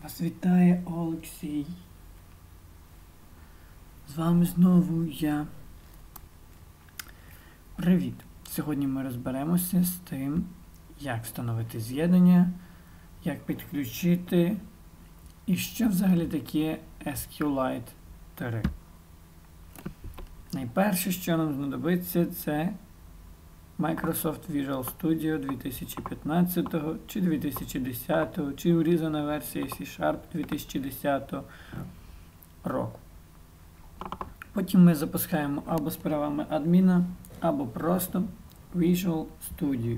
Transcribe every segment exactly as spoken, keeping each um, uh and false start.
Вас вітає Олексій. З вами знову я. Привіт! Сьогодні ми розберемося з тим, як встановити з'єднання, як підключити і що взагалі таке SQLite три. Найперше, що нам знадобиться, це Microsoft Visual Studio дві тисячі п'ятнадцятого чи дві тисячі десятого, чи урізана версія C-Sharp дві тисячі десятого року. Потім ми запускаємо або з правами адміна, або просто Visual Studio.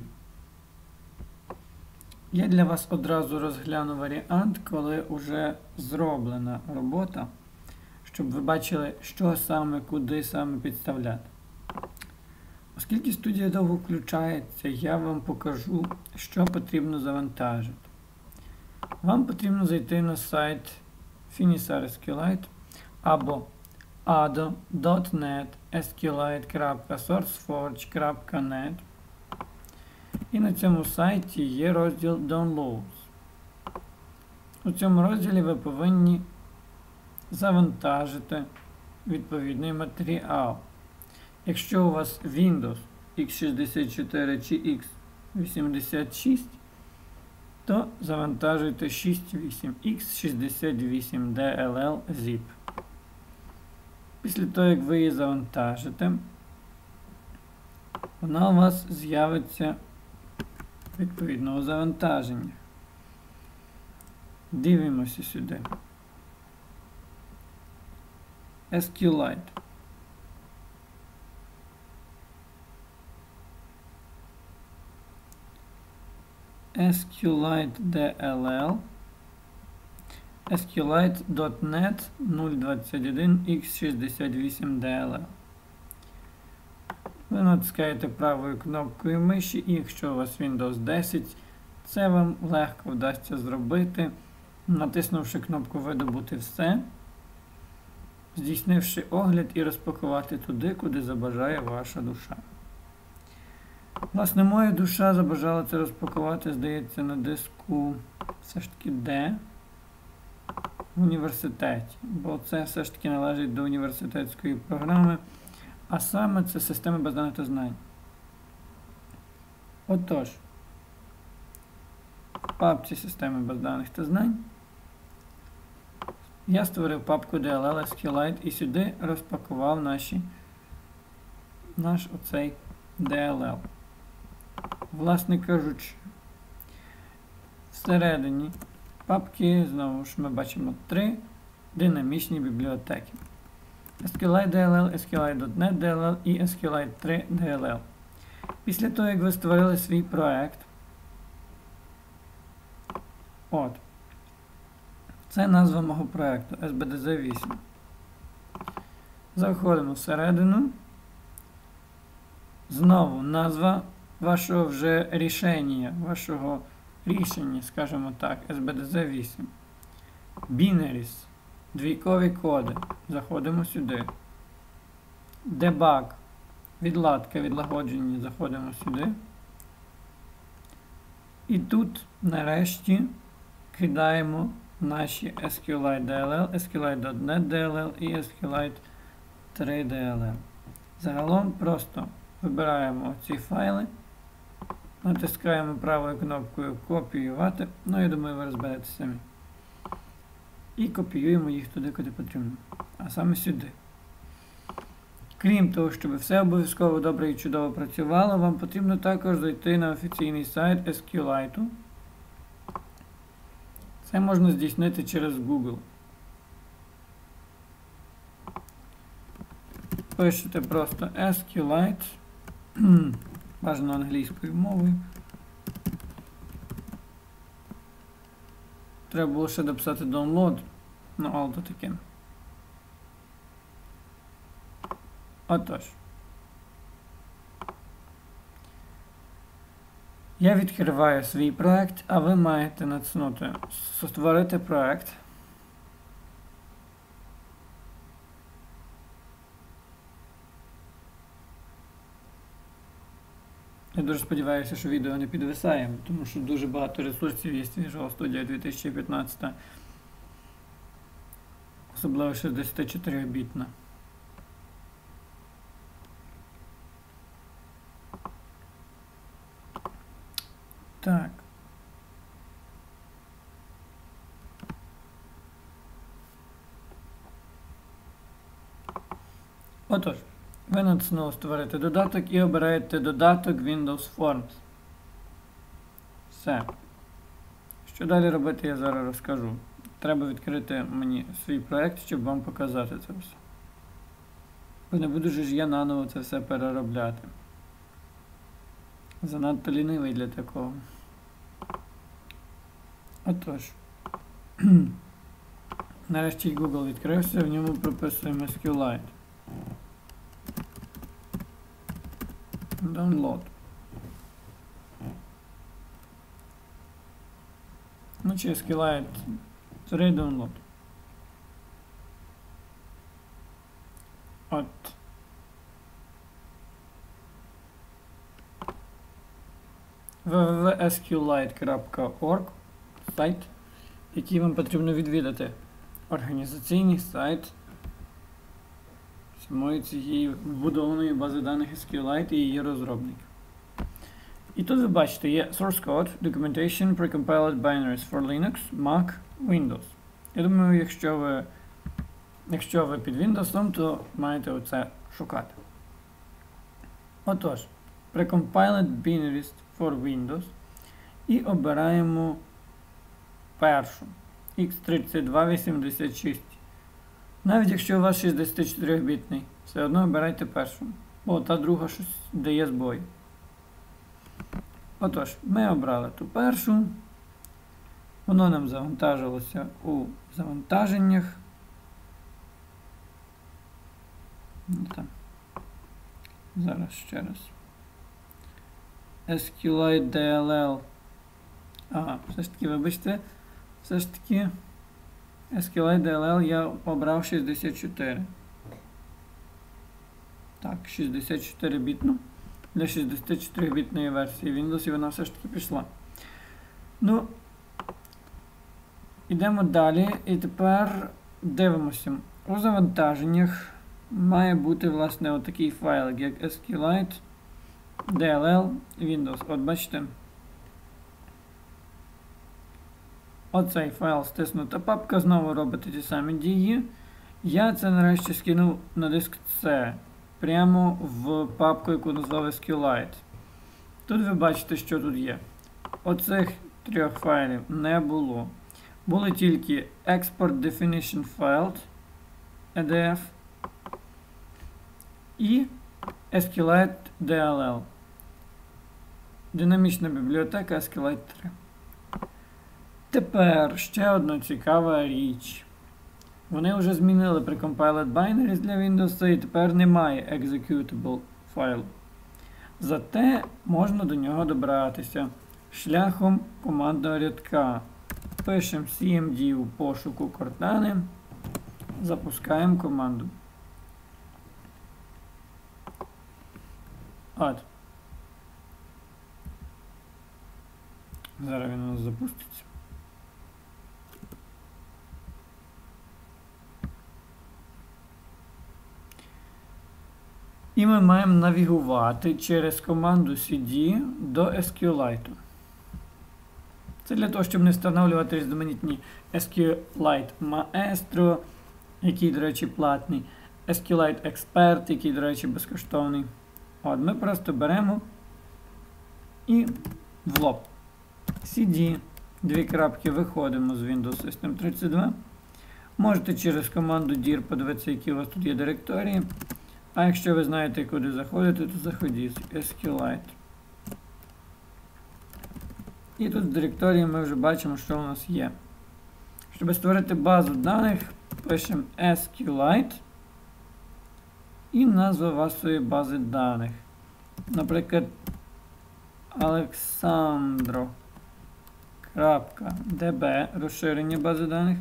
Я для вас одразу розгляну варіант, коли вже зроблена робота, щоб ви бачили, що саме, куди саме підставляти. Оскільки студія довго включається, я вам покажу, що потрібно завантажити. Вам потрібно зайти на сайт Finisar SQLite або ado крапка net sqlite крапка sourceforge крапка net. І на цьому сайті є розділ Downloads. У цьому розділі ви повинні завантажити відповідний матеріал. Якщо у вас Windows ікс шістдесят чотири чи ікс вісімдесят шість, то завантажуйте шість вісім ікс шістдесят вісім ді ел ел zip. Після того, як ви її завантажите, вона у вас з'явиться відповідно у завантаженні. Дивимося сюди. SQLite. SQLite ді ел ел, SQLite крапка нет нуль двадцять один ікс шістдесят вісім ді ел ел. Ви натискаєте правою кнопкою миші, і якщо у вас Windows десять, це вам легко вдасться зробити, натиснувши кнопку «Видобути все», здійснивши огляд і розпакувати туди, куди забажає ваша душа. Власне, моя душа забажала це розпакувати, здається, на диску все ж таки D в університеті, бо це все ж таки належить до університетської програми, а саме це система баз даних та знань. Отож, в папці системи баз даних та знань я створив папку ді ел ел SQLite і сюди розпакував наші, наш оцей ді ел ел. Власне кажучи, всередині папки, знову ж ми бачимо три динамічні бібліотеки. SQLite ді ел ел, SQLite крапка нет ді ел ел і SQLite три ді ел ел. Після того, як ви створили свій проект, от, це назва мого проекту ес бі ді зет вісім. Заходимо всередину. Знову назва вашого вже рішення, вашого рішення, скажімо так, ес бі ді зет вісім. Binaries, двійкові коди. Заходимо сюди. Debug, відладка, відлагодження. Заходимо сюди. І тут, нарешті, кидаємо наші SQLite ді ел ел, SQLite крапка нет ді ел ел і SQLite три ді ел ел. Загалом просто вибираємо ці файли, натискаємо правою кнопкою «Копіювати», ну, я думаю, ви розберетеся самі. І копіюємо їх туди, куди потрібно, а саме сюди. Крім того, щоб все обов'язково добре і чудово працювало, вам потрібно також зайти на офіційний сайт SQLite. Це можна здійснити через Google. Пишете просто SQLite, бажано англійською мовою. Треба було ще дописати download, ну, але то таке. Отож. Я відкриваю свій проект, а ви маєте натиснути «Створити проект». Я дуже сподіваюся, що відео не підвисає, тому що дуже багато ресурсів є з Visual Studio дві тисячі п'ятнадцятого особливо шістдесятичотирибітна. Так. Отож, ви натиснули створити додаток і обираєте додаток Windows Forms. Все. Що далі робити, я зараз розкажу. Треба відкрити мені свій проєкт, щоб вам показати це все. Бо не буду ж я наново це все переробляти. Занадто лінивий для такого. Отож. Нарешті Google відкрився, в ньому прописуємо SQLite. Download. Ну чи SQLite три download. От. дабл ю дабл ю дабл ю крапка ес кью лайт крапка орг сайт, який вам потрібно відвідати. Організаційний сайт самої цієї вбудованої бази даних SQLite і її розробників. І тут ви бачите, є source code, documentation, precompiled binaries for Linux, Mac, Windows. Я думаю, якщо ви, якщо ви під Windows, то маєте оце шукати. Отож, precompiled binaries for Windows і обираємо першу ікс тридцять два вісімдесят шість. Навіть якщо у вас шістдесятичотирибітний, все одно обирайте першу, бо та друга щось дає збої. Отож, ми обрали ту першу, воно нам завантажилося у завантаженнях. Там. Зараз ще раз. SQLite ді ел ел. Ага, все ж таки, вибачте, все ж таки SQLite ді ел ел я обрав шістдесят чотири. Так, шістдесят чотири бітну. Для шістдесятичотирибітної версії Windows і вона все ж таки пішла. Ну, йдемо далі і тепер дивимося. У завантаженнях має бути, власне, отакий файлик, як SQLite ді ел ел Windows. От бачите. Оцей файл стиснута папка, знову робите ті самі дії. Я це нарешті скинув на диск C. Прямо в папку, яку назвав SQLite. Тут ви бачите, що тут є. Оцих трьох файлів не було. Були тільки Export Definition File і ді еф і SQLite ді ел ел. Динамічна бібліотека SQLite три. Тепер ще одна цікава річ. Вони вже змінили precompiled binaries для Windows і тепер немає executable файлу. Зате можна до нього добратися шляхом командного рядка. Пишемо сі ем ді у пошуку Cortana, запускаємо команду. От. Зараз він у нас запуститься. І ми маємо навігувати через команду cd до SQLite. Це для того, щоб не встановлювати різноманітні SQLite Maestro, який, до речі, платний, SQLite Expert, який, до речі, безкоштовний. От, ми просто беремо і в лоб. cd, дві крапки, виходимо з Windows System тридцять два. Можете через команду dir подивитися, які у вас тут є директорії. А якщо ви знаєте, куди заходити, то заходіть SQLite. І тут в директорії ми вже бачимо, що у нас є. Щоб створити базу даних, пишемо SQLite і назва вашої бази даних. Наприклад, Alexandro.db, розширення бази даних.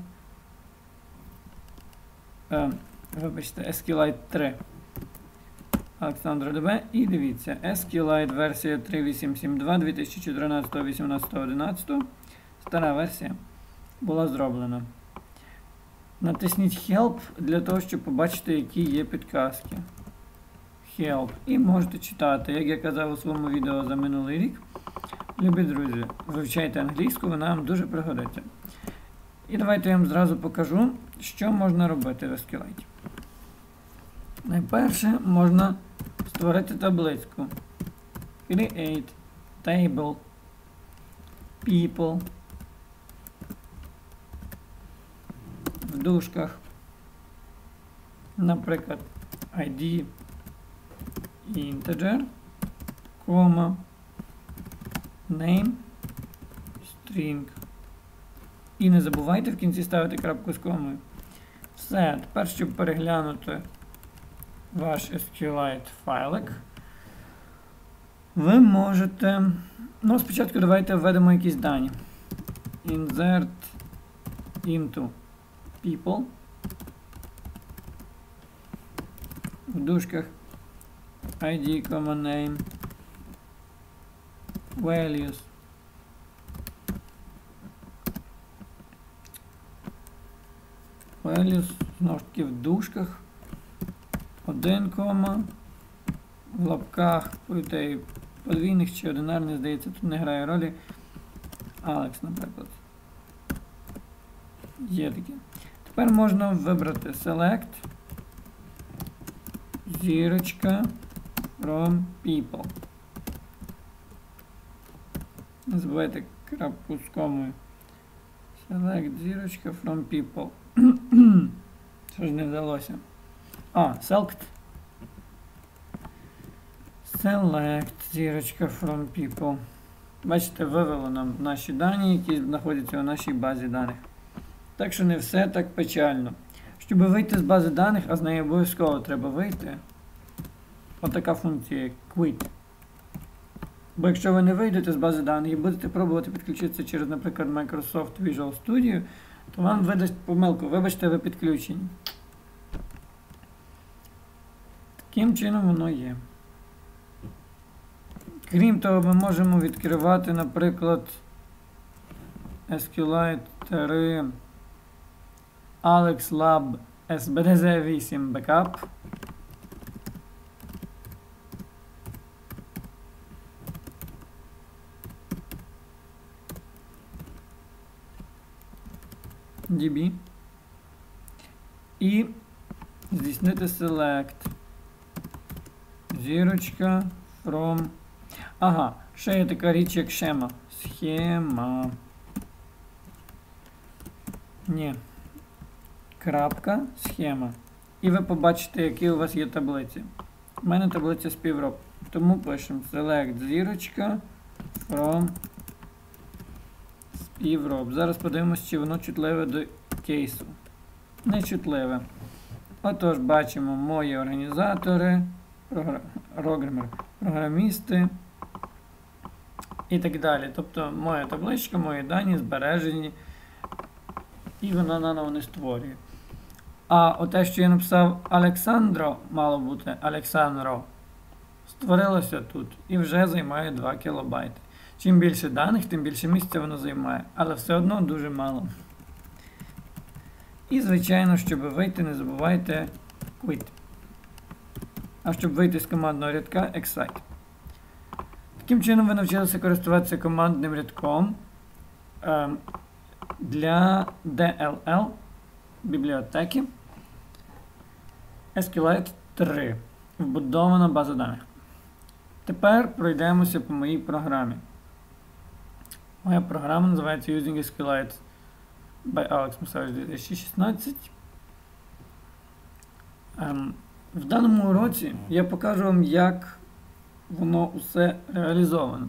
Е, вибачте, SQLite три. Alexandro.db і дивіться, SQLite версія три вісім сім два дві тисячі чотирнадцятого вісімнадцятого одинадцятого. Стара версія була зроблена. Натисніть Help для того, щоб побачити, які є підказки. Help. І можете читати. Як я казав у своєму відео за минулий рік. Любі друзі, вивчайте англійську, вона вам дуже пригодиться. І давайте я вам зразу покажу, що можна робити в SQLite. Найперше можна створити табличку. Create table people в дужках, наприклад, ай ді integer, кома, name, string. І не забувайте в кінці ставити крапку з комою. Все, тепер, щоб переглянути ваш SQLite файлик, ви можете, ну, спочатку давайте введемо якісь дані. Insert into people в дужках ай ді, name, values. Values, знову ж таки, в дужках один, в лапках, подвійних чи одинарних, здається, тут не грає ролі. Алекс, наприклад. Є таке. Тепер можна вибрати Select, зірочка, from people. Не забувайте крапку з комою. Select, зірочка, from people. Що ж не вдалося? А, select. Select, зірочка, from people. Бачите, вивело нам наші дані, які знаходяться у нашій базі даних. Так що не все так печально. Щоб вийти з бази даних, а з неї обов'язково треба вийти, отака функція, як quit. Бо якщо ви не вийдете з бази даних і будете пробувати підключитися через, наприклад, Microsoft Visual Studio, то вам видасть помилку, вибачте, ви підключені. Таким чином воно є. Крім того, ми можемо відкривати, наприклад, SQLite три Alex Lab ес бі ді зет вісім Backup. ді бі. І здійснити Select. Зірочка from. Ага, ще є така річ, як шема. Схема. Ні. Крапка, схема. І ви побачите, які у вас є таблиці. У мене таблиця співроб. Тому пишемо Select зірочка from співроб. Зараз подивимось, чи воно чутливе до кейсу. Не чутливе. Отож, бачимо мої організатори, програмери, програмісти і так далі. Тобто моя табличка, мої дані збережені і вона наново не створює. А оте, що я написав Олександро, мало бути Олександро, створилося тут і вже займає два кілобайти. Чим більше даних, тим більше місця воно займає, але все одно дуже мало. І, звичайно, щоб вийти, не забувайте quit. А щоб вийти з командного рядка, exit. Таким чином ви навчилися користуватися командним рядком е, для ді ел ел бібліотеки SQLite три. Вбудована база даних. Тепер пройдемося по моїй програмі. Моя програма називається Using SQLite by Alex Musavich дві тисячі шістнадцять. Ем, в даному уроці я покажу вам, як воно усе реалізовано.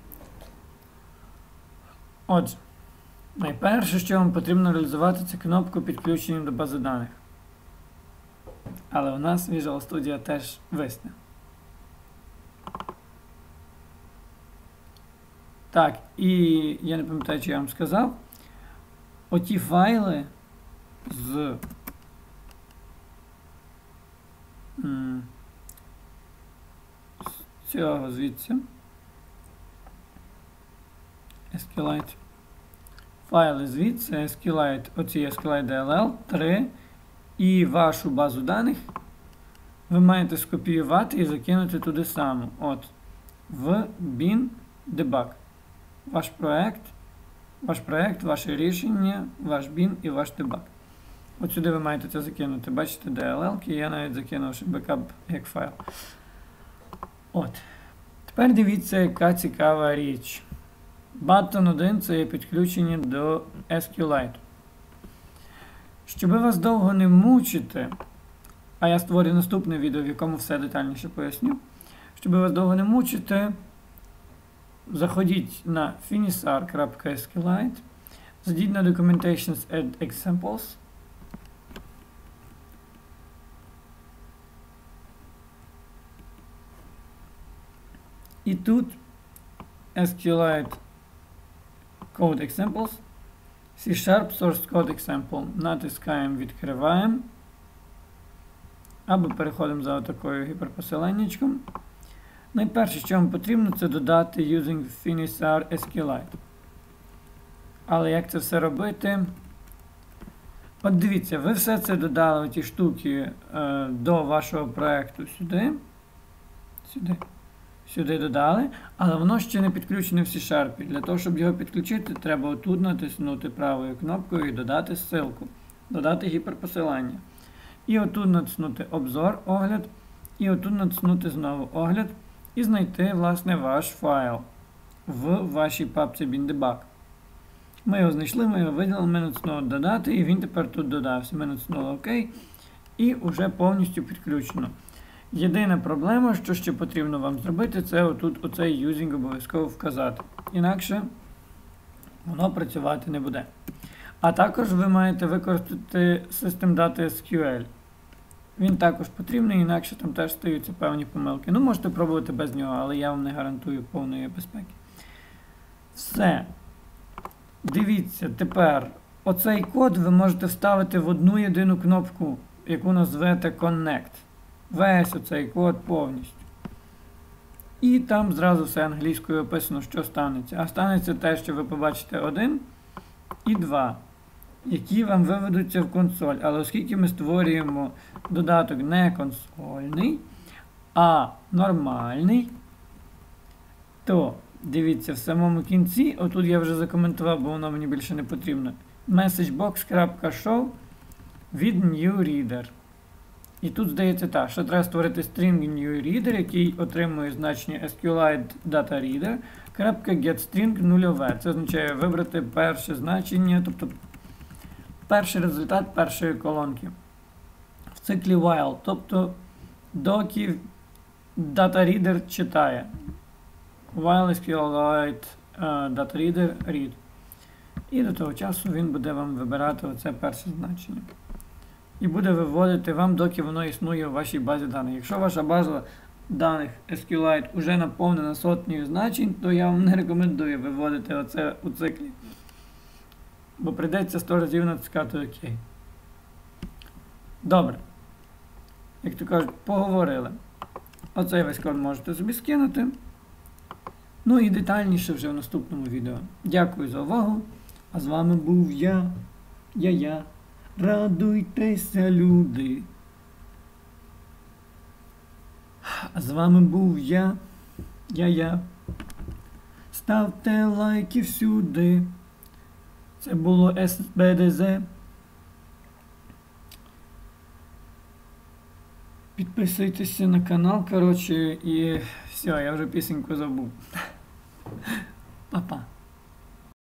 Отже, найперше, що вам потрібно реалізувати, це кнопку підключення до бази даних. Але у нас Visual Studio теж висне. Так, і я не пам'ятаю, чи я вам сказав, оті файли з м, з цього звідси SQLite файли звідси, SQLite, оці SQLite.dll три і вашу базу даних ви маєте скопіювати і закинути туди саму. От, в bin debug. Ваш проект, ваш проект, ваше рішення, ваш bin і ваш debug. От сюди ви маєте це закинути. Бачите, ді ел ел-ки, я навіть закинув ще бекап як файл. От. Тепер дивіться, яка цікава річ. Button один – це є підключення до SQLite. Щоб вас довго не мучити, а я створю наступне відео, в якому все детальніше поясню. Щоб вас довго не мучити, заходіть на finisar.sqlite, зайдіть на Documentations Add Examples. І тут SQLite Code Examples, C-Sharp Source Code Example. Натискаємо, відкриваємо. Або переходимо за такою гіперпосиланнячком. Найперше, що вам потрібно, це додати using Finisar SQLite. Але як це все робити? От дивіться, ви все це додали, ті штуки, е, до вашого проєкту сюди. Сюди. Сюди додали, але воно ще не підключене в C-Sharp. Для того, щоб його підключити, треба отут натиснути правою кнопкою і додати ссылку. Додати гіперпосилання. І отут натиснути обзор, огляд, і отут натиснути знову огляд, і знайти, власне, ваш файл в вашій папці bin.debug. Ми його знайшли, ми його виділили, ми натиснули додати, і він тепер тут додався. Ми натиснули ОК, і вже повністю підключено. Єдина проблема, що ще потрібно вам зробити, це отут оцей using обов'язково вказати. Інакше воно працювати не буде. А також ви маєте використати System.data.sql. Він також потрібний, інакше там теж стаються певні помилки. Ну, можете пробувати без нього, але я вам не гарантую повної безпеки. Все. Дивіться, тепер оцей код ви можете вставити в одну єдину кнопку, яку назвете Connect. Весь оцей код повністю. І там зразу все англійською описано, що станеться. А станеться те, що ви побачите один і два, які вам виведуться в консоль. Але оскільки ми створюємо додаток не консольний, а нормальний, то дивіться, в самому кінці, отут я вже закоментував, бо воно мені більше не потрібно, messagebox.show від newReader. І тут, здається, так, що треба створити string newReader, який отримує значення SQLite DataReader, .getString нульове. Це означає вибрати перше значення, тобто перший результат першої колонки. В циклі while, тобто доки DataReader читає. While SQLite uh, DataReader read. І до того часу він буде вам вибирати оце перше значення. І буде виводити вам, доки воно існує у вашій базі даних. Якщо ваша база даних SQLite вже наповнена сотнею значень, то я вам не рекомендую виводити оце у циклі. Бо прийдеться сто разів натискати ОК. Добре. Як то кажуть, поговорили. Оцей весь код можете собі скинути. Ну і детальніше вже в наступному відео. Дякую за увагу. А з вами був я. Я-я. Радуйтеся, люди. А з вами був я. Я-я. Ставте лайки всюди. Це було ес бе де зет. Підписуйтеся на канал, коротше, і все, я вже пісеньку забув. Па-па.